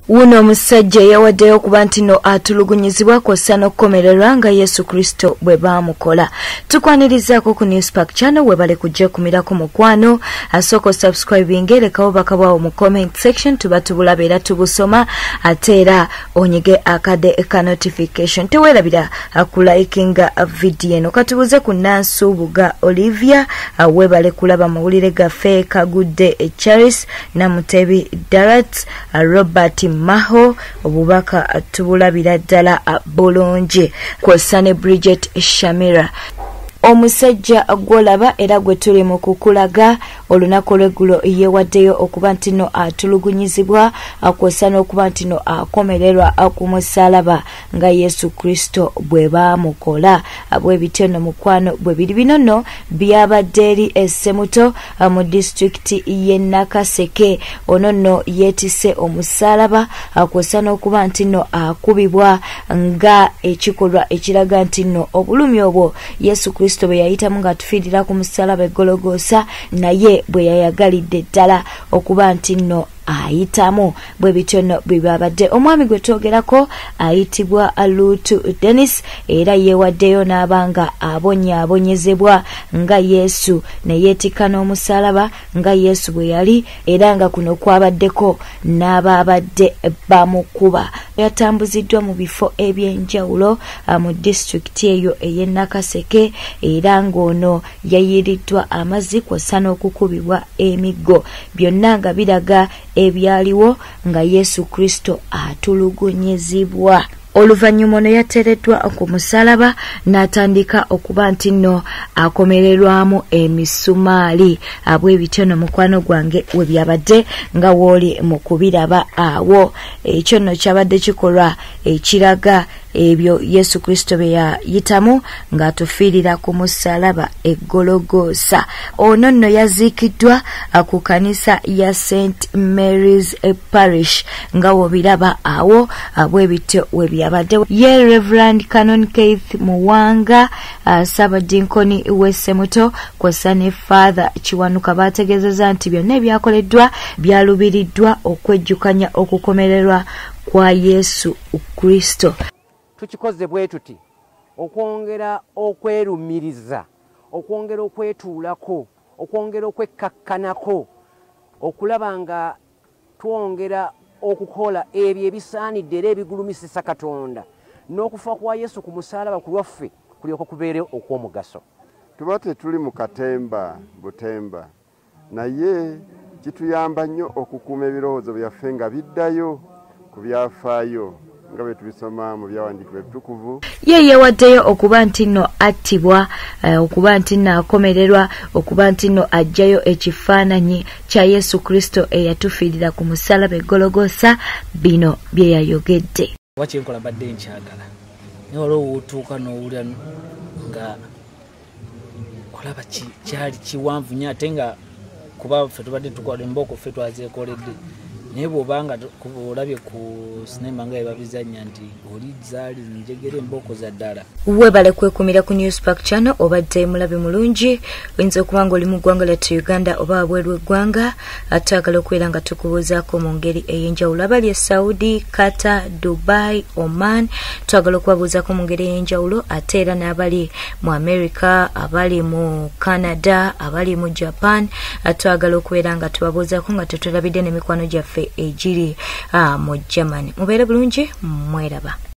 Uno musajja yawaddeyo okuba nti no atulugunyizibwa kw'ossa n'okkomererwa nga Yesu Kristo bwe baamukola. Tukwanirizaako ku Newspark channel webale kujja kumirako mukwano. Asooka subscribing erekawo bakabwawo mu comment section tuba tubulaba era tubusoma ate era onyige akade ka notification. Teweerabira akulayikinga video eno. Katubuze ku Nansubuga Olivia webale kulaba mawulire gaffe Kagudde Charis na Mutebi Darat Robert Maho obubaka tubulabira ddala bulungi kw'ossa ne Bridget Shamira. Omusajja gwolaba era gwe tuli mu kukulaga olunaku olw'eggulo yeewaddeyo okuba nti no atulugunyizibwa kw'ossa n'okuba nti no akomererwa ku musaalaba nga Yesu Kristo bwe baamukola. Bwe bityo nno mukwano bwe biri bino nno byabadde eri Essemuto mu disitulikiti y'e Nakaseke. Ono nno yeetisse omusaalaba kw'ossa n'okuba nti no akubibwa nga ekikolwa ekiraga nti no obulumi obwo Yesu Kristo bwe yayitamu ng'atufiirira ku musaalaba e Gologoosa naye bwe yayagalidde ddala okuba nti nno ayitamu. Bwe bityo nno bibabadde. Omwami gwe twogerako ayitibwa Lutu Dennis era yeewaddeyo n'abanga abonyaabonyezebwa nga Yesu ne yeetikka n'omusaalaba nga Yesu bwe yali era nga kuno kwabaddeko n'ababadde bamukuba. Yatambuziddwa mu bifo eby'enjawulo mu disitulikiti eyo ey'e Nakaseke era ng'ono yayiriddwa amazzi kw'ossa n'okukubibwa emiggo. Byonna nga biraga ebyaliwo nga Yesu Kristo atulugunyizibwa. Oluvannyuma ono yateereddwa ku musaalaba n'atandika okuba nti nno akomererwamu emisumaali. Bwe bityo nno mukwano gwange we byabadde nga wooli mu kubiraba awo. Ekyo nno kyabadde kikolwa ekiraga ebyo Yesu Kristo bye yayitamu ng'atufiirira ku musaalaba e Gologoosa. Ono nno yaziikiddwa ku kanisa ya St. Mary's Parish nga wobiraba awo. Bwe bityo we byabadde. Ye Reverend Canon Keith Muwanga Ssabadinkoni w'Essemuto kw'ossa ne Father Kiwanuka baategeezezza nti byonna ebyakoleddwa byalubiriddwa okwejjukanya okukomererwa kwa Yesu Kristo. Tukikoze bwe tuti okwongera okwerumiriza, okwongera okwetuulako, okwongera okwekkakkanako, okulaba nga twongera okukola ebyo ebisaanidde era ebigulumisisa Katonda n'okufa kwa Yesu ku musaalaba ku lwaffe kulyoka kubeere okw'omugaso. Tuba tetuli mu katemba butemba naye kituyamba nnyo okukuuma ebirowoozo byaffe nga biddayo ku byafaayo nga bwe tubisoma mu byawandiikibwa ebitukuvu. Ye yeewaddeyo okuba nti nno attibwa, okuba nti nno akomererwa, okuba nti nno ajjayo ekifaananyi kya Yesu Kristo eyatufiirira ku musaalaba e Gologoosa. Bino bye yayogedde. Wakyenkola badde nkyagala naye waliwo wootuuka n'owulira nga olaba kyali kiwanvu nnyo ate nga kuba ffe tubadde tukola embooko ffe twazeekoledde naye bw'obanga olabye ku sinema nga ebabizannya nti oli zaali njegere embooko za ddala. Webale kwekumira ku Newspark channel obadde mulabe mulungi. Oyinza okuba nga oli mu ggwanga lyattu Uganda oba wabweru w'eggwanga. Twagala okubeera nga tukubuuzaako mu ngeri ey'enjawulo. Abali e Saudi, Qatar, Dubai, Oman twagala okubabuuzaako mu ngeri ey'enjawulo ate era n'abali mu America, abali mu Canada, abali mu Japan twagala okubeera nga tubabuuzaako nga tetulabidde n'emikwano gyaffe egiri mu Germany. Mubeere bulungi, mweraba.